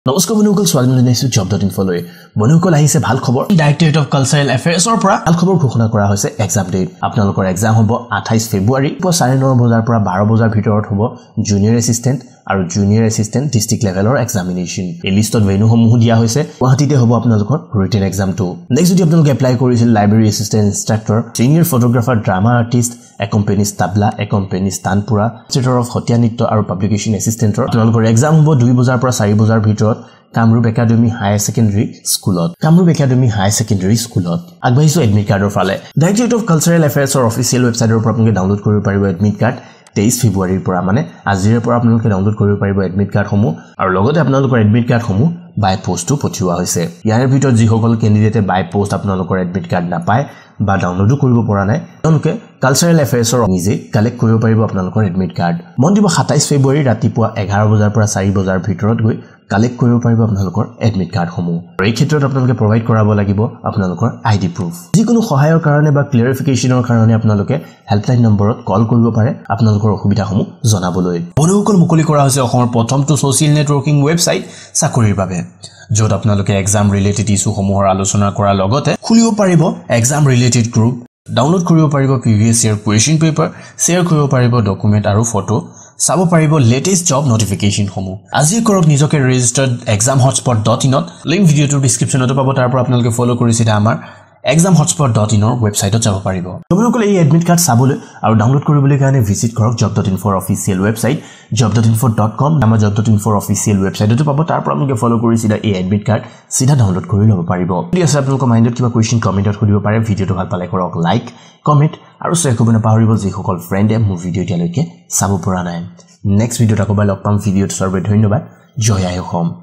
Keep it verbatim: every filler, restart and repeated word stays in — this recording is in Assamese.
নমস্কাৰ বন্ধুসকল স্বাগত জনাইছো জব ডট ইনফো লৈ বন্ধুসকল আহিছে ভাল খবৰ ডাইৰেক্টৰেট অফ কালচাৰেল এফেয়াৰ্ছৰ পৰা ভাল খবৰ ঘোষণা কৰা হৈছে এক্সাম ডেট আপোনালোকৰ এক্সাম হ'ব আঠাইছ ফেব্ৰুৱাৰী পুৱা চাৰে ন বজাৰ পৰা বাৰ বজাৰ ভিতৰত হ'ব জুনিয়ৰ এছিষ্টেণ্ট আৰু জুনিয়ৰ এছিষ্টেণ্ট ডিস্ট্ৰিক্ট লেভেলৰ এক্সামিনেশ্যন এই লিষ্টত ভেন্যুসমূহ দিয়া হৈছে গুৱাহাটীতে হ'ব আপোনালোকৰ ৰিটেন এক্সামটো নেক্সট যদি আপোনালোকে এপ্লাই কৰিছিল library assistant instructor senior photographer drama artist accompanist tabla accompanist tanpura theatre of Sattriya নৃত্য আৰু পাব্লিকেশ্যন এছিষ্টেণ্টৰ আপোনালোকৰ এক্সাম হ'ব দুই বজাৰ পৰা চাৰি বজাৰ ভিতৰত কামৰূপ একাডেমি হায়াৰ সেকেন্ডাৰী স্কুলত কামৰূপ একাডেমি হায়াৰ সেকেন্ডাৰী স্কুলত আগবাইছো এডমিট কাৰ্ডৰ ফালে ডাইৰেক্টৰেট অফ কালচাৰেল এফেয়াৰ্ছৰ অফিচিয়েল ৱেবছাইটৰ পৰা আপোনালোকে ডাউনলোড কৰিব পাৰিব এডমিট কাৰ্ড তেইছ ফেব্ৰুৱাৰীৰ পৰা মানে আজিৰ পৰা আপোনালোকে ডাউনলোড কৰিব পাৰিব এডমিট কাৰ্ডসমূহ আৰু লগতে আপোনালোকৰ এডমিট কাৰ্ডসমূহ বাই পোষ্টটো পঠিওৱা হৈছে ইয়াৰ ভিতৰত যিসকল কেণ্ডিডেটে বাই পোষ্ট আপোনালোকৰ এডমিট কাৰ্ড নাপায় বা ডাউনলোডো কৰিব পৰা নাই তেওঁলোকে কালচাৰেল এফেয়াৰ্ছৰ নিজে কালেক্ট কৰিব পাৰিব আপোনালোকৰ এডমিট কাৰ্ড মন দিব সাতাইছ ফেব্ৰুৱাৰী ৰাতিপুৱা এঘাৰ বজাৰ পৰা চাৰি বজাৰ ভিতৰত গৈ কালেক্ট কৰিব পাৰিব আপোনালোকৰ এডমিট কাৰ্ডসমূহ আৰু এই ক্ষেত্ৰত আপোনালোকে প্ৰভাইড কৰাব লাগিব আপোনালোকৰ আইডি প্ৰুফ যিকোনো সহায়ৰ কাৰণে বা ক্লিয়াৰিফিকেশ্যনৰ কাৰণে আপোনালোকে হেল্পলাইন নম্বৰত কল কৰিব পাৰে আপোনালোকৰ অসুবিধাসমূহ জনাবলৈ বন্ধুসকল মুকলি কৰা হৈছে অসমৰ প্ৰথমটো ছ'চিয়েল নেটৱৰ্কিং ৱেবছাইট চাকৰিৰ বাবে য'ত আপোনালোকে এক্সাম ৰিলেটেড ইছ্যুসমূহৰ আলোচনা কৰাৰ লগতে খুলিব পাৰিব এক্সাম ৰিলেটেড গ্ৰুপ ডাউনলোড কৰিব পাৰিব previous year question paper share কৰিব পাৰিব ডকুমেণ্ট আৰু ফটো চাব পাৰিব লেটেষ্ট জব নটিফিকেশ্যনসমূহ আজি কৰক নিজকে ৰেজিষ্টাৰ্ড এক্সাম হটস্পট ডট ইনত লিংক ভিডিঅ'টোৰ ডিছক্ৰিপশ্যনতো পাব তাৰ পৰা আপোনালোকে ফ'ল' কৰিছিলে আমাৰ এক্সাম হটস্পট ডট ইনৰ ৱেবছাইটত যাব পাৰিব আপোনালোকে এই এডমিট কাৰ্ড চাবলৈ আৰু ডাউনলোড কৰিবলৈ কাৰণে ভিজিট কৰক জব ডট ইনফোৰ official website job dot info dot com আমাৰ জব ডট ইনফোৰ অফিচিয়েল ৱেবছাইটতো পাব তাৰ পৰা আপোনালোকে ফ'ল' কৰিছিলে এই এডমিট কাৰ্ড চিধা ডাউনলোড কৰি ল'ব পাৰিব যদি আছে আপোনালোকৰ মাইণ্ডত কিবা কুৱেশ্যন কমেণ্টত সুধিব পাৰে ভিডিঅ'টো ভাল পালে কৰক লাইক কমেণ্ট আৰু শ্বেয়াৰ কৰিব নাপাহৰিব যিসকল ফ্ৰেণ্ডে মোৰ ভিডিঅ' এতিয়ালৈকে চাব পৰা নাই নেক্সট ভিডিঅ'ত আকৌ লগ পাম ভিডিঅ'টো চৰ্বে ধন্যবাদ জয় আই অসম